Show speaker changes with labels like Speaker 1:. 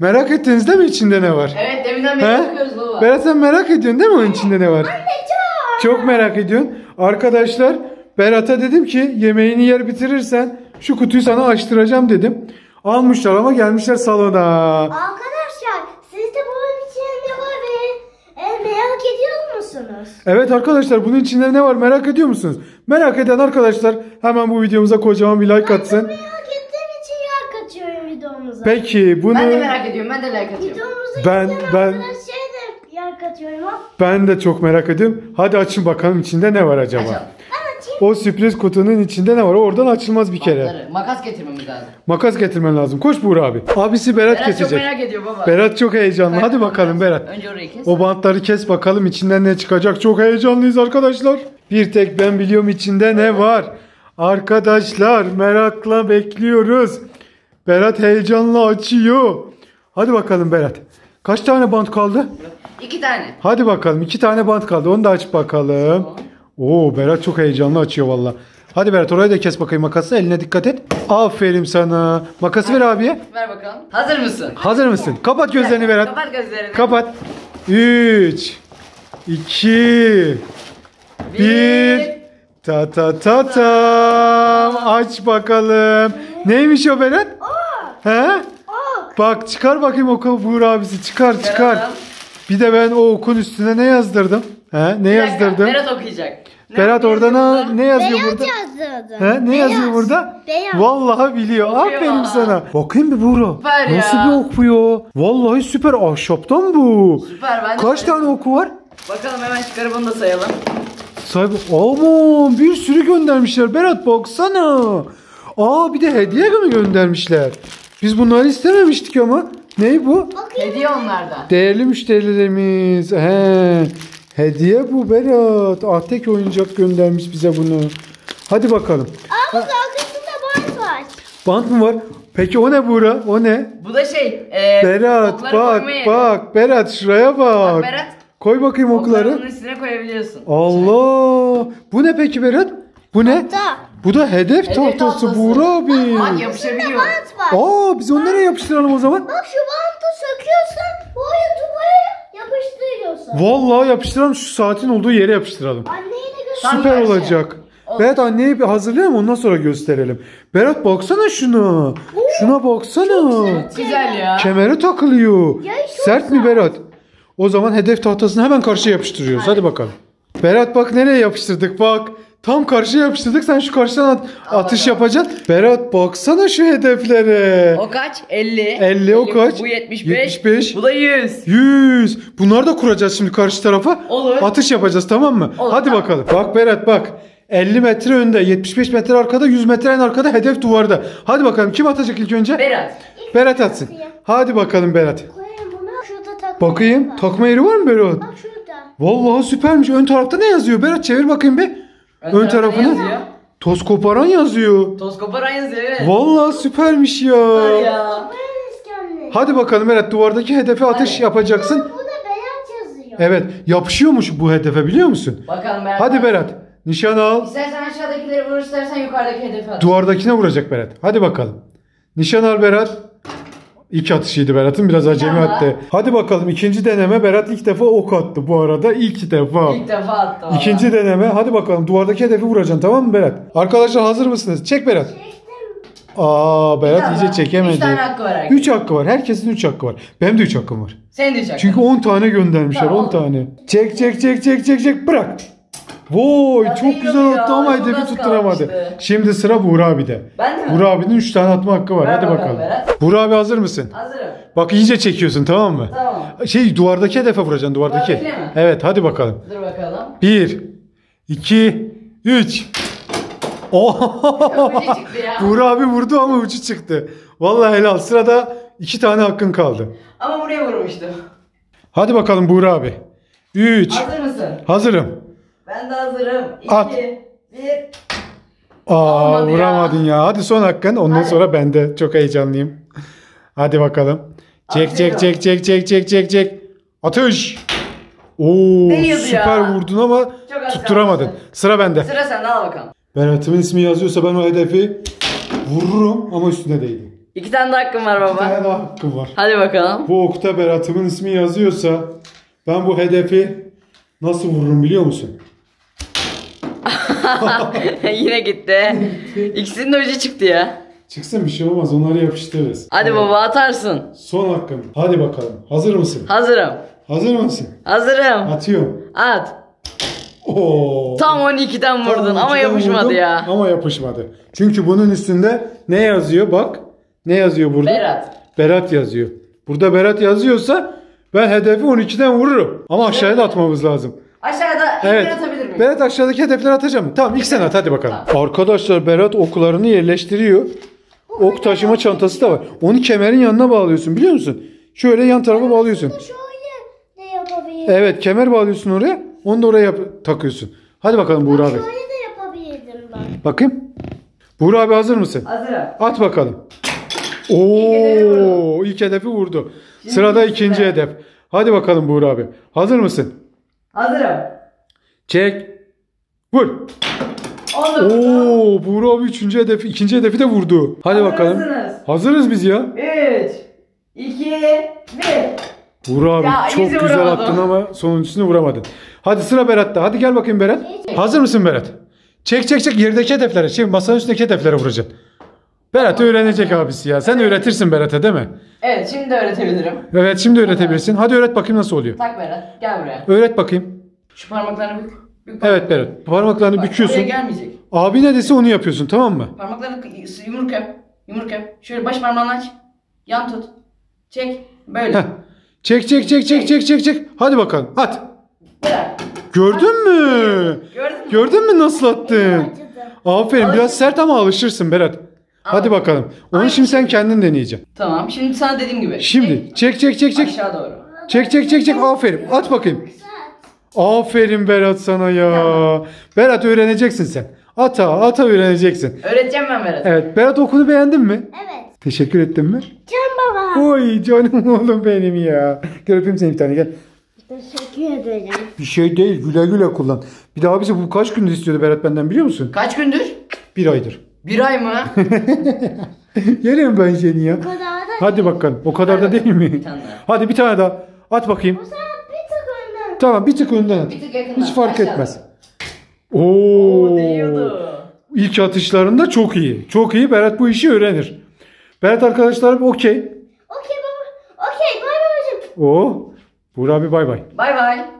Speaker 1: Merak ettiniz değil mi içinde ne var?
Speaker 2: Evet, deminden beri bakıyoruz baba.
Speaker 1: Berat sen merak ediyorsun değil mi onun içinde ne var?
Speaker 3: Anne çok.
Speaker 1: Çok merak ediyorsun. Arkadaşlar Berat'a dedim ki yemeğini yer bitirirsen şu kutuyu sana açtıracağım dedim. Almışlar ama gelmişler salona.
Speaker 3: Arkadaşlar siz de bunun içinde ne var merak ediyor musunuz?
Speaker 1: Evet arkadaşlar bunun içinde ne var merak ediyor musunuz? Merak eden arkadaşlar hemen bu videomuza kocaman bir like atsın.
Speaker 3: Merak ettiğim için like atıyorum videomuza.
Speaker 1: Peki bunu...
Speaker 2: Ben de merak ediyorum, ben de like atıyorum.
Speaker 3: Videomuzu
Speaker 1: Ben-
Speaker 3: izleyen
Speaker 1: ben-
Speaker 3: arkadaşlar da like atıyorum.
Speaker 1: Ben de çok merak ediyorum. Hadi açın bakalım içinde ne var acaba?
Speaker 2: Açalım.
Speaker 1: O sürpriz kutunun içinde ne var? Oradan açılmaz bir kere.
Speaker 2: Bantları, makas getirmemiz lazım.
Speaker 1: Makas getirmen lazım. Koş Buğra abi. Abisi Berat
Speaker 2: Berat çok
Speaker 1: kesecek.
Speaker 2: merak ediyor baba.
Speaker 1: Berat çok heyecanlı. Hadi bakalım Berat.
Speaker 2: Önce orayı kes.
Speaker 1: O bantları kes bakalım içinden ne çıkacak. Çok heyecanlıyız arkadaşlar. Bir tek ben biliyorum içinde ne var. Arkadaşlar merakla bekliyoruz. Berat heyecanla açıyor. Hadi bakalım Berat. Kaç tane bant kaldı?
Speaker 2: 2 tane.
Speaker 1: Hadi bakalım 2 tane bant kaldı. Onu da aç bakalım. Oo Berat çok heyecanlı açıyor valla. Hadi Berat orayı da kes bakayım makasla. Eline dikkat et. Aferin sana. Makası ver abiye.
Speaker 2: Ver bakalım. Hazır mısın?
Speaker 1: Hazır mısın? Kapat gözlerini Berat.
Speaker 2: Kapat gözlerini.
Speaker 1: Kapat. 3 2 1 Ta ta ta tam. Aç bakalım. Neymiş o Berat? He? Bak çıkar bakayım oku Buğra abisi. Çıkar. Bir de ben o okun üstüne ne yazdırdım? He? Ne yazdırdım?
Speaker 2: Berat okuyacak.
Speaker 1: Berat orada ne yazıyor
Speaker 3: Beyaz
Speaker 1: burada?
Speaker 3: yazdı.
Speaker 1: He? Ne yazıyor burada?
Speaker 3: Beyaz.
Speaker 1: Vallahi biliyor.
Speaker 2: Okuyor.
Speaker 1: Aferin sana. Bakayım bir Buğra.
Speaker 2: Süper ya.
Speaker 1: Nasıl bir okuyor? Vallahi süper. Ahşaptan bu.
Speaker 2: Süper, ben de
Speaker 1: Kaç
Speaker 2: sayayım.
Speaker 1: tane oku var?
Speaker 2: Bakalım hemen çıkarıp onu da sayalım.
Speaker 1: Sahibi. Aman bir sürü göndermişler. Berat baksana. Aa bir de hediye mi göndermişler? Biz bunları istememiştik ama. Ne bu?
Speaker 2: Hediye onlardan.
Speaker 1: Değerli müşterilerimiz. Hediye bu Berat. Ahtek oyuncak göndermiş bize bunu. Hadi bakalım.
Speaker 3: Aa bak arkasında bant var.
Speaker 1: Bant mı var? Peki o ne Buğra? O ne?
Speaker 2: Bu da şey.
Speaker 1: Berat
Speaker 2: okları
Speaker 1: bak
Speaker 2: koyma yeri.
Speaker 1: bak. Berat şuraya bak.
Speaker 2: Bak Berat.
Speaker 1: Koy bakayım
Speaker 2: Okları bunun
Speaker 1: okları.
Speaker 2: üstüne koyabiliyorsun.
Speaker 1: Allah. Bu ne peki Berat? Bu ne?
Speaker 3: Da.
Speaker 1: Bu da hedef tahtası
Speaker 2: tahtası.
Speaker 1: Buğra abi.
Speaker 2: Bak yapışabiliyor.
Speaker 3: Bant var.
Speaker 1: Biz onu nereye yapıştıralım o zaman?
Speaker 3: Bak şu bantı söküyorsun. Boyu duvara yapıştırıyorsun.
Speaker 1: Vallahi yapıştıralım şu saatin olduğu yere yapıştıralım.
Speaker 3: Anneyi de göster.
Speaker 2: Tam
Speaker 1: Süper
Speaker 2: karşıya.
Speaker 1: olacak.
Speaker 2: Olur.
Speaker 1: Berat anneyi bir hazırlayalım ondan sonra gösterelim. Berat baksana şuna. Şuna baksana.
Speaker 2: Güzel ya.
Speaker 1: Kemere takılıyor.
Speaker 3: Ya, çok
Speaker 1: Sert mi Berat? O zaman hedef tahtasını hemen karşıya yapıştırıyoruz. Hadi bakalım. Berat bak nereye yapıştırdık bak. Tam karşıya yapıştırdık. Sen şu karşıdan atış
Speaker 2: bakalım.
Speaker 1: yapacaksın. Berat baksana şu hedeflere.
Speaker 2: O kaç? 50.
Speaker 1: 50 o kaç?
Speaker 2: Bu 75.
Speaker 1: 75.
Speaker 2: Bu da 100.
Speaker 1: 100. Bunları da kuracağız şimdi karşı tarafa.
Speaker 2: Olur.
Speaker 1: Atış yapacağız tamam mı?
Speaker 2: Olur,
Speaker 1: Hadi
Speaker 2: tamam.
Speaker 1: bakalım. Bak Berat bak. 50 metre önde, 75 metre arkada, 100 metre en arkada, hedef duvarda. Hadi bakalım kim atacak ilk önce?
Speaker 2: Berat.
Speaker 1: Berat atsın. Hadi bakalım Berat.
Speaker 3: Koyayım bunu. Şurada takma.
Speaker 1: Bakayım takma yeri var mı Berat?
Speaker 3: Bak şurada.
Speaker 1: Vallahi süpermiş. Ön tarafta ne yazıyor? Berat çevir bakayım bir. Ön
Speaker 2: tarafta ne
Speaker 1: tarafını.
Speaker 2: yazıyor?
Speaker 1: Toz koparan yazıyor.
Speaker 2: Toz koparan yazıyor evet.
Speaker 1: Vallahi süpermiş ya.
Speaker 2: Ya.
Speaker 3: Böyle iskenli.
Speaker 1: Hadi bakalım Berat duvardaki hedefe atış
Speaker 2: Hadi.
Speaker 1: yapacaksın.
Speaker 3: Bu da beyaz yazıyor.
Speaker 1: Evet yapışıyormuş bu hedefe biliyor musun?
Speaker 2: Bakalım Berat.
Speaker 1: Hadi Berat nişan al.
Speaker 2: İstersen aşağıdakileri vur, istersen yukarıdaki hedefe at.
Speaker 1: Duvardakine vuracak Berat. Hadi bakalım. Nişan al Berat. İlk atışıydı Berat'ın biraz acemi
Speaker 2: Tamam.
Speaker 1: attı. Hadi bakalım ikinci deneme Berat ilk defa ok attı bu arada ilk defa.
Speaker 2: İlk defa attı. valla.
Speaker 1: İkinci deneme hadi bakalım duvardaki hedefi vuracaksın tamam mı Berat? Arkadaşlar hazır mısınız? Çek Berat. Berat
Speaker 2: Tamam.
Speaker 1: iyice çekemedi.
Speaker 2: 3 tane hakkı var herkesin.
Speaker 1: 3 hakkı var. Herkesin 3 hakkı var. Benim de 3 hakkım var.
Speaker 2: Senin de çak.
Speaker 1: Çünkü 10 tane göndermişler
Speaker 2: Tamam.
Speaker 1: 10 tane. Çek bırak. Vay
Speaker 2: Ya
Speaker 1: çok
Speaker 2: değil
Speaker 1: güzel
Speaker 2: ya,
Speaker 1: attı ama
Speaker 2: çok
Speaker 1: hedefi
Speaker 2: az
Speaker 1: tutturamadı.
Speaker 2: kalmıştı.
Speaker 1: Şimdi sıra Buğra abi'de.
Speaker 2: Ben de mi?
Speaker 1: Buğra abinin 3 tane atma hakkı var.
Speaker 2: Ver
Speaker 1: Hadi
Speaker 2: bakalım
Speaker 1: bakalım.
Speaker 2: Berat.
Speaker 1: Buğra abi hazır mısın?
Speaker 2: Hazırım.
Speaker 1: Bak iyice çekiyorsun tamam mı?
Speaker 2: Tamam.
Speaker 1: Duvardaki hedefe vuracaksın duvardaki.
Speaker 2: Duvardakine mi?
Speaker 1: Evet hadi bakalım.
Speaker 2: Dur bakalım.
Speaker 1: 1 2 3
Speaker 2: Çok iyi çıktı ya.
Speaker 1: Buğra abi vurdu ama ucu çıktı. Vallahi helal. Sırada 2 tane hakkın kaldı.
Speaker 2: Ama buraya vurmuştum.
Speaker 1: Hadi bakalım Buğra abi. 3
Speaker 2: Hazır mısın?
Speaker 1: Hazırım.
Speaker 2: Ben de hazırım. 2,
Speaker 1: At.
Speaker 2: 1.
Speaker 1: Aa
Speaker 2: Olmadı ya.
Speaker 1: vuramadın ya. Hadi son hakkın. Ondan
Speaker 2: Hadi.
Speaker 1: sonra ben de çok heyecanlıyım. Hadi bakalım. Çek. Atış. Oo
Speaker 2: Değiyordu
Speaker 1: süper
Speaker 2: ya.
Speaker 1: vurdun ama
Speaker 2: Çok az
Speaker 1: tutturamadın.
Speaker 2: kalmıştı.
Speaker 1: Sıra bende.
Speaker 2: Sıra sende al bakalım.
Speaker 1: Berat'ımın ismi yazıyorsa ben o hedefi vururum ama üstüne değdi.
Speaker 2: 2 tane daha hakkım var
Speaker 1: Bir
Speaker 2: baba.
Speaker 1: tane daha hakkım var.
Speaker 2: Hadi bakalım.
Speaker 1: Bu okta Berat'ımın ismi yazıyorsa ben bu hedefi nasıl vururum biliyor musun?
Speaker 2: Yine gitti. İkisinin de ucu çıktı ya.
Speaker 1: Çıksın bir şey olmaz, onları yapıştırırız.
Speaker 2: Hadi baba atarsın.
Speaker 1: Son hakkım. Hadi bakalım. Hazır mısın?
Speaker 2: Hazırım.
Speaker 1: Hazır mısın?
Speaker 2: Hazırım.
Speaker 1: Atıyorum.
Speaker 2: At.
Speaker 1: Oo.
Speaker 2: Tam 12'den vurdun
Speaker 1: Tam
Speaker 2: ama
Speaker 1: içten
Speaker 2: yapışmadı
Speaker 1: vurdum
Speaker 2: ya.
Speaker 1: Ama yapışmadı. Çünkü bunun üstünde ne yazıyor? Bak. Ne yazıyor burada?
Speaker 2: Berat.
Speaker 1: Berat yazıyor. Burada Berat yazıyorsa ben hedefi 12'den vururum. Ama aşağıya da atmamız lazım.
Speaker 2: Aşağıda
Speaker 1: Evet.
Speaker 2: evet. Atabilir miyim?
Speaker 1: Berat aşağıdaki hedefleri atacağım. Tamam ilk sen at hadi bakalım. Arkadaşlar Berat oklarını yerleştiriyor. Ok taşıma çantası da var. Onu kemerin yanına bağlıyorsun biliyor musun? Şöyle yan tarafa bağlıyorsun.
Speaker 3: Şöyle de yapabilirim.
Speaker 1: Evet kemer bağlıyorsun oraya. Onu da oraya takıyorsun. Hadi bakalım Buğra abi.
Speaker 3: Şöyle de yapabilirdim ben.
Speaker 1: Bakayım. Buğra abi hazır mısın?
Speaker 2: Hazırım.
Speaker 1: At bakalım.
Speaker 2: hedefi
Speaker 1: Oo, ilk hedefi vurdu. Sırada ikinci hedef. Hadi bakalım Buğra abi. Hazır mısın?
Speaker 2: Hazırım.
Speaker 1: Çek. Vur.
Speaker 2: 19.
Speaker 1: Oo, Buğra abi ikinci hedefi de vurdu. Hadi bakalım.
Speaker 2: Hazırsınız.
Speaker 1: Hazırız biz ya.
Speaker 2: 3 2 1.
Speaker 1: Buğra abi
Speaker 2: Ya,
Speaker 1: çok
Speaker 2: iyice
Speaker 1: güzel
Speaker 2: vuramadım.
Speaker 1: attın ama sonuncusunu vuramadın. Hadi sıra Berat'ta. Hadi gel bakayım Berat. Hazır mısın Berat? Çek yerdeki hedeflere. Şimdi masanın üstündeki hedeflere vuracaksın. Berat öğrenecek abisi ya. Sen öğretirsin Berat'a değil mi?
Speaker 2: Evet şimdi de öğretebilirim.
Speaker 1: Evet şimdi öğretebilirsin. Hadi öğret bakayım nasıl oluyor.
Speaker 2: Tak Berat gel buraya.
Speaker 1: Öğret bakayım.
Speaker 2: Şu parmaklarını bük.
Speaker 1: Evet Berat. Parmaklarını
Speaker 2: Bak,
Speaker 1: büküyorsun.
Speaker 2: oraya gelmeyecek.
Speaker 1: Abi ne dese onu yapıyorsun tamam mı?
Speaker 2: Parmaklarını yumruk yap. Yumruk yap. Şöyle baş parmağını aç. Yan tut. Çek. Böyle.
Speaker 1: Heh. Çek. Hadi bakalım. At.
Speaker 2: Bırak.
Speaker 1: Gördün mü?
Speaker 2: Gördün mü?
Speaker 1: Gördün mü nasıl attın?
Speaker 3: Acıdı.
Speaker 1: Aferin biraz sert ama alışırsın Berat. Hadi bakalım. Onu şimdi sen kendin deneyeceksin.
Speaker 2: Tamam şimdi sana dediğim gibi.
Speaker 1: Şimdi çek.
Speaker 2: Aşağı doğru.
Speaker 1: Çek. Aferin. At bakayım. Aferin Berat sana ya. Berat öğreneceksin sen. Ata öğreneceksin.
Speaker 2: Öğreteceğim ben Berat.
Speaker 1: Evet. Berat okulu beğendin mi?
Speaker 3: Evet.
Speaker 1: Teşekkür ettin mi?
Speaker 3: Can baba.
Speaker 1: Oy canım oğlum benim ya. Gel öpeyim seni bir tane gel.
Speaker 3: Teşekkür ederim.
Speaker 1: Bir şey değil güle kullan. Bir daha bize bu kaç gündür istiyordu Berat benden biliyor musun?
Speaker 2: Kaç gündür?
Speaker 1: 1 aydır.
Speaker 2: 1 ay mı?
Speaker 1: Yerim ben seni ya.
Speaker 3: Bu kadar da.
Speaker 1: Hadi bakalım. O kadar da değil mi?
Speaker 2: Bir tane daha.
Speaker 1: Hadi bir tane daha. At bakayım.
Speaker 3: Sen bir tık önden.
Speaker 1: Tamam bir tık önden at.
Speaker 2: Bir tık yakından.
Speaker 1: Hiç fark
Speaker 2: Aşağıda.
Speaker 1: etmez.
Speaker 2: Oo değiyordu.
Speaker 1: İlk atışlarında çok iyi. Çok iyi. Berat bu işi öğrenir. Berat arkadaşlarım okey.
Speaker 3: Okey baba. Okey bay babacığım.
Speaker 1: Oo. Buğra abi bay bay.
Speaker 2: Bay bay.